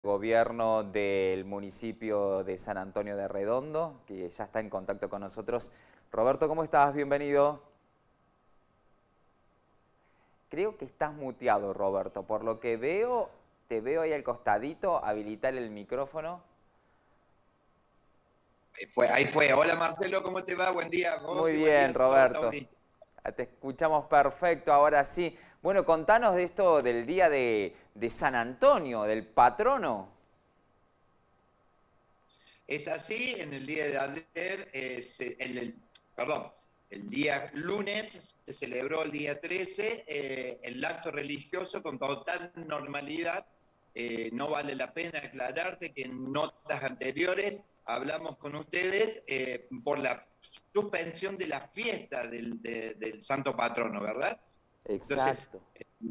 Gobierno del municipio de San Antonio de Redondo, que ya está en contacto con nosotros. Roberto, ¿cómo estás? Bienvenido. Creo que estás muteado, Roberto. Por lo que veo, te veo ahí al costadito, habilitar el micrófono. Ahí fue. Hola Marcelo, ¿cómo te va? Buen día. Vos Muy y buen bien, día a toda la Roberto. audiencia. Te escuchamos perfecto, ahora sí. Bueno, contanos de esto del día de San Antonio, del patrono. Es así, en el día de ayer, perdón, el día lunes se celebró el día 13 el acto religioso con total normalidad. No vale la pena aclararte que en notas anteriores hablamos con ustedes por la suspensión de la fiesta del Santo Patrono, ¿verdad? Entonces, Exacto.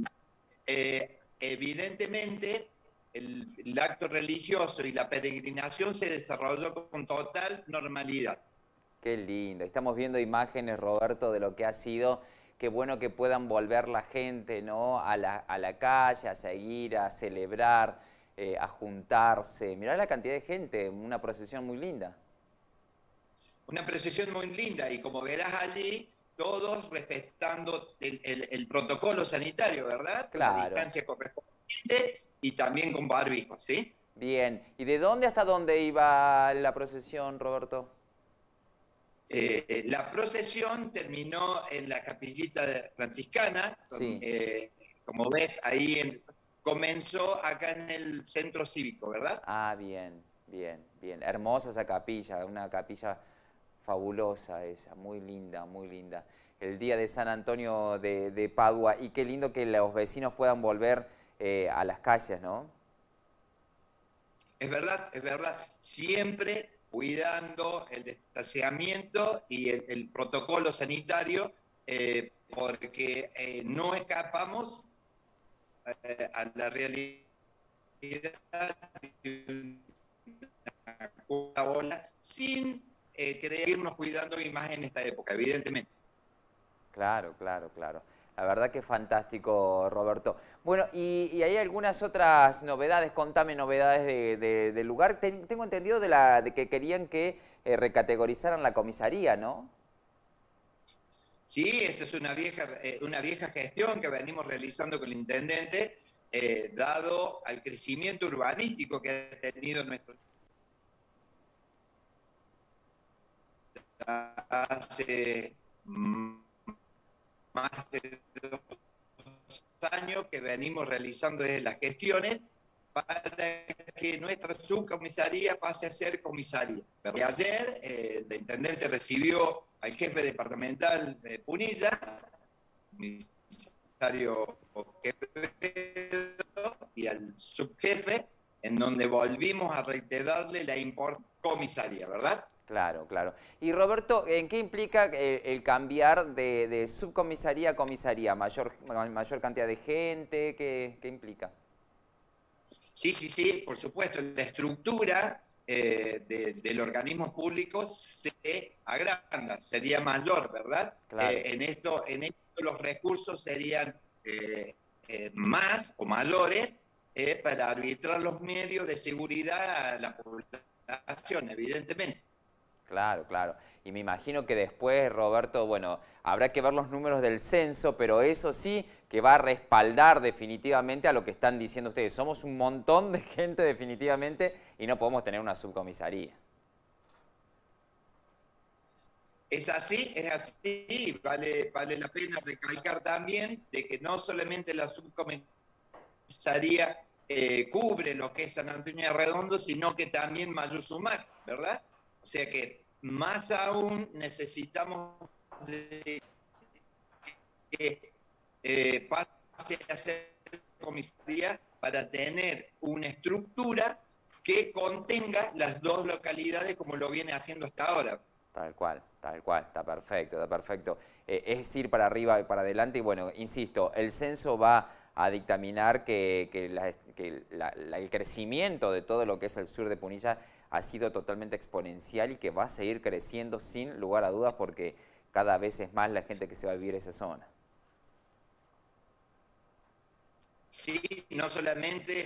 evidentemente, el acto religioso y la peregrinación se desarrolló con total normalidad. Qué lindo. Estamos viendo imágenes, Roberto, de lo que ha sido. Qué bueno que puedan volver la gente, ¿no? a la calle, a seguir, a celebrar, a juntarse. Mirá la cantidad de gente, una procesión muy linda. Una procesión muy linda y como verás allí, todos respetando el protocolo sanitario, ¿verdad? Con la Claro. distancia correspondiente y también con barbijo, ¿sí? Bien. ¿Y de dónde hasta dónde iba la procesión, Roberto? La procesión terminó en la capillita franciscana, Sí. como ves ahí, comenzó acá en el centro cívico, ¿verdad? Ah, bien, bien, bien. Hermosa esa capilla, una capilla fabulosa esa, muy linda, muy linda. El día de San Antonio de Padua, y qué lindo que los vecinos puedan volver a las calles, ¿no? Es verdad, siempre cuidando el distanciamiento y el protocolo sanitario, porque no escapamos a la realidad de una ola sin querer irnos cuidando y más en esta época, evidentemente. Claro, claro, claro. La verdad que es fantástico, Roberto. Bueno, y hay algunas otras novedades, contame novedades del lugar. Tengo entendido de que querían que recategorizaran la comisaría, ¿no? Sí, esta es una vieja gestión que venimos realizando con el intendente, dado al crecimiento urbanístico que ha tenido nuestro hace más de 2 años que venimos realizando desde las gestiones para que nuestra subcomisaría pase a ser comisaría. Y ayer el intendente recibió al jefe departamental de Punilla, comisario Quevedo, y al subjefe, en donde volvimos a reiterarle la importancia comisaría, ¿verdad? Claro, claro. Y Roberto, ¿en qué implica el cambiar de subcomisaría a comisaría? ¿Mayor cantidad de gente? ¿Qué implica? Sí, sí, sí, por supuesto. La estructura del organismo público se agranda, sería mayor, ¿verdad? Claro. En esto los recursos serían más o mayores para arbitrar los medios de seguridad a la población, evidentemente. Claro, claro. Y me imagino que después, Roberto, bueno, habrá que ver los números del censo, pero eso sí que va a respaldar definitivamente a lo que están diciendo ustedes. Somos un montón de gente definitivamente y no podemos tener una subcomisaría. Es así, vale la pena recalcar también de que no solamente la subcomisaría cubre lo que es San Antonio de Redondo, sino que también Mayuzumac, ¿verdad? O sea que más aún necesitamos de que pase a ser comisaría para tener una estructura que contenga las dos localidades como lo viene haciendo hasta ahora. Tal cual, está perfecto, está perfecto. Es ir para arriba y para adelante y bueno, insisto, el censo va a dictaminar que el crecimiento de todo lo que es el sur de Punilla ha sido totalmente exponencial y que va a seguir creciendo sin lugar a dudas porque cada vez es más la gente que se va a vivir esa zona. Sí, no solamente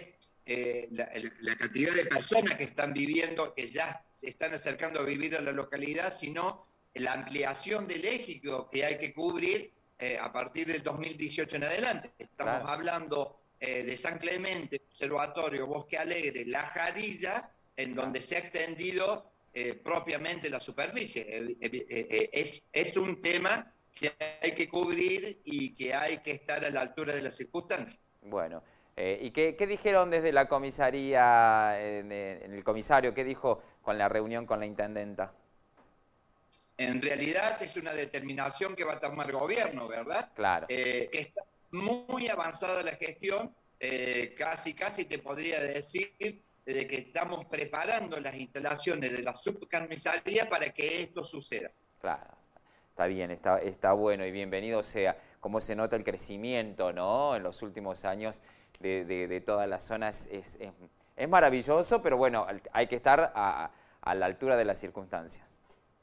la cantidad de personas que están viviendo, que ya se están acercando a vivir a la localidad, sino la ampliación del eje que hay que cubrir a partir del 2018 en adelante. Estamos hablando de San Clemente, Observatorio, Bosque Alegre, La Jarilla, en donde se ha extendido propiamente la superficie. Es un tema que hay que cubrir y que hay que estar a la altura de las circunstancias. Bueno, ¿y qué dijeron desde la comisaría, en el comisario, qué dijo con la reunión con la intendenta? En realidad es una determinación que va a tomar el gobierno, ¿verdad? Claro. Que está muy avanzada la gestión, casi te podría decir de que estamos preparando las instalaciones de la subcomisaría para que esto suceda. Claro, está bien, está bueno y bienvenido sea. Cómo se nota el crecimiento, ¿no? En los últimos años de toda la zona es maravilloso, pero bueno, hay que estar a la altura de las circunstancias.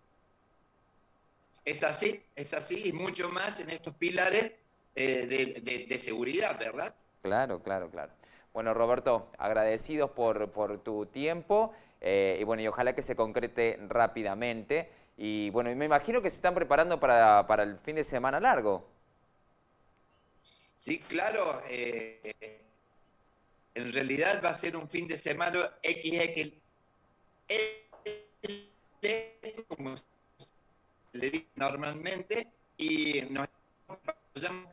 Es así, y mucho más en estos pilares de seguridad, ¿verdad? Claro. Bueno, Roberto, agradecidos por tu tiempo y bueno, y ojalá que se concrete rápidamente. Y bueno, me imagino que se están preparando para el fin de semana largo. Sí, claro. En realidad va a ser un fin de semana XXL, como le digo normalmente, y nos estamos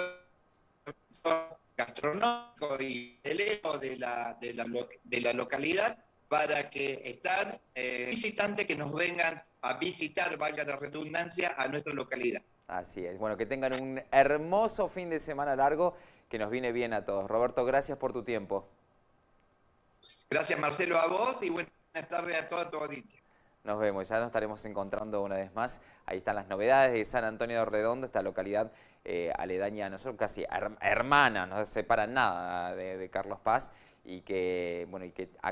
gastronómico y de la localidad para que están visitantes que nos vengan a visitar, valga la redundancia, a nuestra localidad. Así es. Bueno, que tengan un hermoso fin de semana largo que nos viene bien a todos. Roberto, gracias por tu tiempo. Gracias, Marcelo, a vos y buenas tardes a toda tu audiencia. Nos vemos, ya nos estaremos encontrando una vez más. Ahí están las novedades de San Antonio de Redondo, esta localidad aledaña a nosotros, casi hermana, no se separan nada de Carlos Paz y que, bueno, y que